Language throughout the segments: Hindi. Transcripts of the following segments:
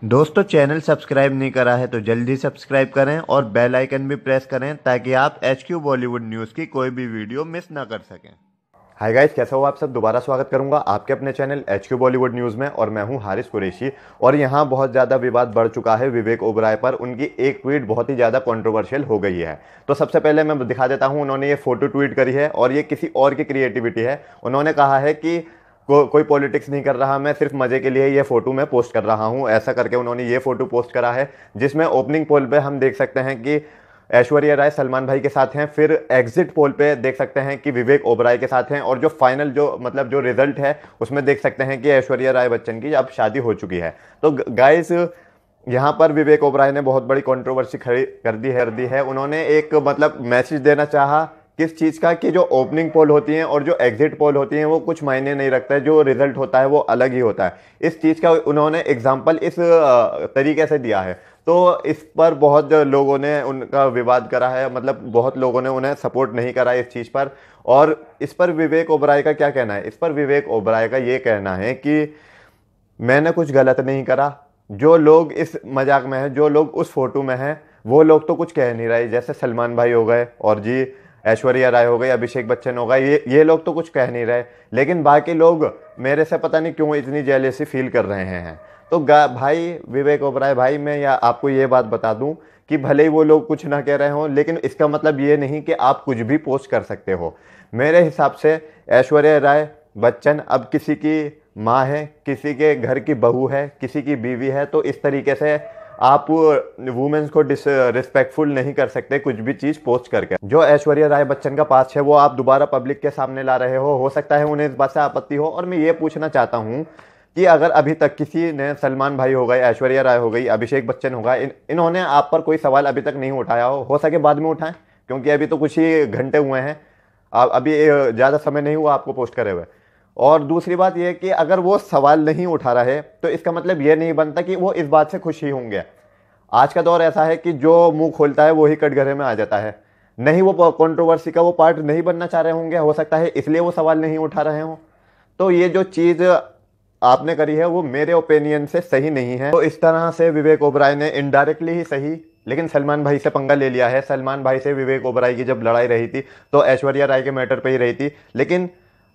दोस्तों चैनल सब्सक्राइब नहीं करा है तो जल्दी सब्सक्राइब करें और बेल आइकन भी प्रेस करें ताकि आप HQ बॉलीवुड न्यूज़ की कोई भी वीडियो मिस ना कर सकें। हाय गाइस, कैसे हो आप सब। दोबारा स्वागत करूंगा आपके अपने चैनल HQ बॉलीवुड न्यूज़ में और मैं हूं हारिस कुरैशी। और यहां बहुत ज़्यादा विवाद बढ़ चुका है विवेक ओबराय पर। उनकी एक ट्वीट बहुत ही ज़्यादा कंट्रोवर्शियल हो गई है। तो सबसे पहले मैं दिखा देता हूं, उन्होंने ये फोटो ट्वीट करी है और ये किसी और की क्रिएटिविटी है। उन्होंने कहा है कि कोई पॉलिटिक्स नहीं कर रहा, मैं सिर्फ मजे के लिए ये फोटो मैं पोस्ट कर रहा हूं, ऐसा करके उन्होंने ये फोटो पोस्ट करा है जिसमें ओपनिंग पोल पे हम देख सकते हैं कि ऐश्वर्या राय सलमान भाई के साथ हैं। फिर एग्जिट पोल पे देख सकते हैं कि विवेक ओबराय के साथ हैं और जो फाइनल जो रिजल्ट है उसमें देख सकते हैं कि ऐश्वर्या राय बच्चन की अब शादी हो चुकी है। तो गाइस, यहाँ पर विवेक ओबराय ने बहुत बड़ी कंट्रोवर्सी खड़ी कर दी है। उन्होंने एक मैसेज देना चाहा किस चीज़ का, कि जो ओपनिंग पोल होती हैं और जो एग्जिट पोल होती हैं वो कुछ मायने नहीं रखता है, जो रिजल्ट होता है वो अलग ही होता है। इस चीज़ का उन्होंने एग्जाम्पल इस तरीके से दिया है। तो इस पर बहुत लोगों ने उनका विवाद करा है, बहुत लोगों ने उन्हें सपोर्ट नहीं करा इस चीज़ पर। और इस पर विवेक ओबराय का क्या कहना है? इस पर विवेक ओबराय का ये कहना है कि मैंने कुछ गलत नहीं करा। जो लोग इस मजाक में हैं, जो लोग उस फोटो में हैं, वो लोग तो कुछ कह नहीं रहे, जैसे सलमान भाई हो गए और जी ऐश्वर्या राय हो गई, अभिषेक बच्चन हो गए, ये लोग तो कुछ कह नहीं रहे, लेकिन बाकी लोग मेरे से पता नहीं क्यों इतनी जेलेसी फील कर रहे हैं। तो भाई विवेक ओबराय भाई, मैं या आपको ये बात बता दूं कि भले ही वो लोग कुछ ना कह रहे हों, लेकिन इसका मतलब ये नहीं कि आप कुछ भी पोस्ट कर सकते हो। मेरे हिसाब से ऐश्वर्या राय बच्चन अब किसी की माँ है, किसी के घर की बहू है, किसी की बीवी है। तो इस तरीके से आप वुमेन्स को डिसरिस्पेक्टफुल नहीं कर सकते कुछ भी चीज़ पोस्ट करके। जो ऐश्वर्या राय बच्चन का पास्ट है वो आप दोबारा पब्लिक के सामने ला रहे हो सकता है उन्हें इस बात से आपत्ति हो। और मैं ये पूछना चाहता हूँ कि अगर अभी तक किसी ने, सलमान भाई हो गए, ऐश्वर्या राय हो गई, अभिषेक बच्चन होगा, इन्होंने आप पर कोई सवाल अभी तक नहीं उठाया हो सके बाद में उठाएं, क्योंकि अभी तो कुछ ही घंटे हुए हैं, अभी ज़्यादा समय नहीं हुआ आपको पोस्ट करे हुए। और दूसरी बात यह कि अगर वो सवाल नहीं उठा रहे तो इसका मतलब ये नहीं बनता कि वो इस बात से खुश ही होंगे। आज का दौर ऐसा है कि जो मुंह खोलता है वो ही कटघरे में आ जाता है। नहीं, वो कंट्रोवर्सी का वो पार्ट नहीं बनना चाह रहे होंगे, हो सकता है इसलिए वो सवाल नहीं उठा रहे हों। तो ये जो चीज़ आपने करी है वो मेरे ओपिनियन से सही नहीं है। तो इस तरह से विवेक ओबराय ने इनडायरेक्टली ही सही, लेकिन सलमान भाई से पंगा ले लिया है। सलमान भाई से विवेक ओबराय की जब लड़ाई रही थी तो ऐश्वर्या राय के मैटर पे ही रही थी। लेकिन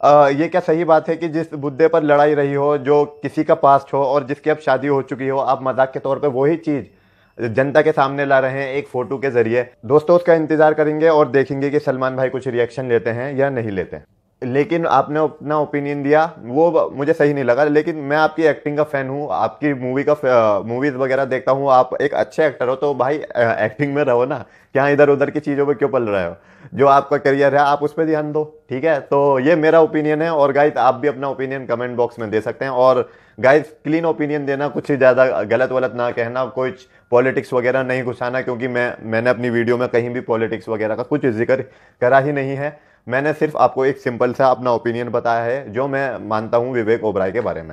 ये क्या सही बात है कि जिस मुद्दे पर लड़ाई रही हो, जो किसी का पास्ट हो और जिसकी अब शादी हो चुकी हो, आप मजाक के तौर पे वही चीज़ जनता के सामने ला रहे हैं एक फोटो के जरिए। दोस्तों उसका इंतजार करेंगे और देखेंगे कि सलमान भाई कुछ रिएक्शन लेते हैं या नहीं लेते। लेकिन आपने अपना ओपिनियन दिया वो मुझे सही नहीं लगा। लेकिन मैं आपकी एक्टिंग का फ़ैन हूँ, आपकी मूवीज़ वगैरह देखता हूँ, आप एक अच्छे एक्टर हो, तो भाई एक्टिंग में रहो ना, क्या इधर उधर की चीज़ों पे क्यों पल रहे हो? जो आपका करियर है आप उस पर ध्यान दो, ठीक है? तो ये मेरा ओपिनियन है। और गाइस, आप भी अपना ओपिनियन कमेंट बॉक्स में दे सकते हैं। और गाइस, क्लीन ओपिनियन देना, कुछ ज़्यादा गलत वलत ना कहना, कुछ पॉलिटिक्स वगैरह नहीं घुसाना, क्योंकि मैंने अपनी वीडियो में कहीं भी पॉलिटिक्स वगैरह का कुछ जिक्र करा ही नहीं है। मैंने सिर्फ आपको एक सिंपल सा अपना ओपिनियन बताया है जो मैं मानता हूँ विवेक ओबराय के बारे में।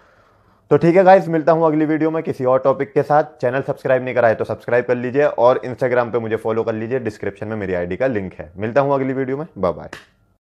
तो ठीक है गाइस, मिलता हूँ अगली वीडियो में किसी और टॉपिक के साथ। चैनल सब्सक्राइब नहीं करा है तो सब्सक्राइब कर लीजिए और इंस्टाग्राम पे मुझे फॉलो कर लीजिए, डिस्क्रिप्शन में मेरी आईडी का लिंक है। मिलता हूँ अगली वीडियो में, बाय बाय।